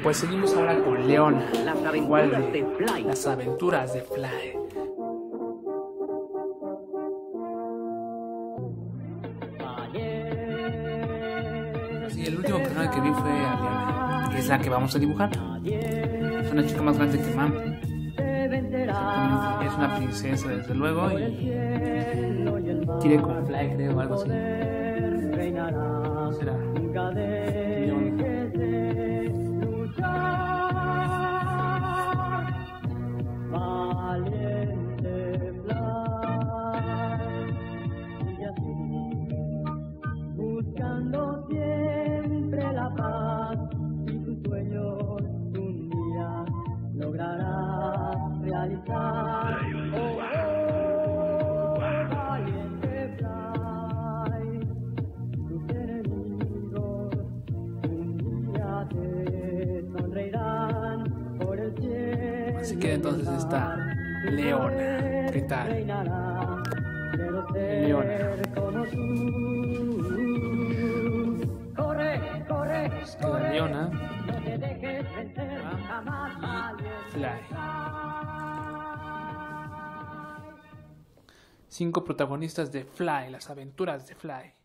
Pues seguimos ahora con Leona, igual de Fly. las aventuras de Fly. Sí, el último personaje que vi fue a Leona, que es la que vamos a dibujar. Es una chica más grande que Mam. Exactamente, es una princesa desde luego y quiere con Fly, creo, o algo así. Será Leona. Buscando siempre la paz y tus sueños un día lograrás realizar. Valiente Fly, tus enemigos un día te sonreirán por el cielo. Así que entonces está Leona. ¿Qué tal? Leona. Queda Leona y Fly. 5 protagonistas de Fly, las aventuras de Fly.